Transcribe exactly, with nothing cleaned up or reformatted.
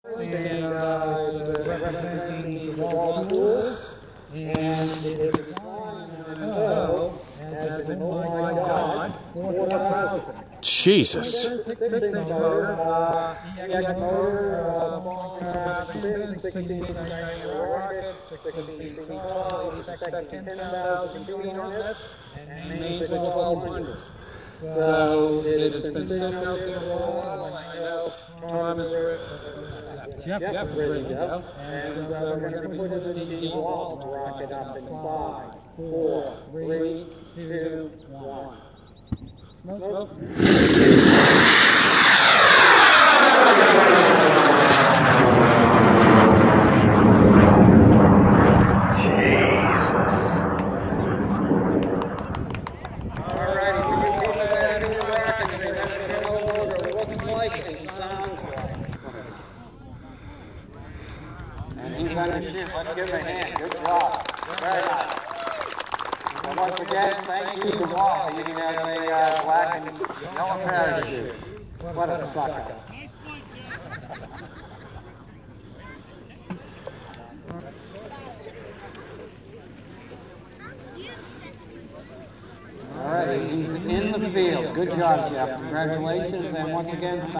And uh, it's representing the wall pool, and it is defined in the middle as an oh my God, four thousand. Jesus. six inch motor, uh, E X motor, uh, falling carbon spin, sixteen inch diameter rocket, sixteen feet tall, we expect ten thousand feet on this, and mains at twelve hundred. So it has been sitting out there for a while. I know Tom is ready. Jeff is ready to go. And uh, we're going to put it in the wall to rock it up in five, four, three, two, one. Smoke. Jesus. And he's on the ship. Let's give him a hand. Good job. Very nice. So once again, thank you to Walt for using as a uh, black and yellow parachute. What a sucker. All right, he's in the field. Good job, Jeff. Congratulations, and once again,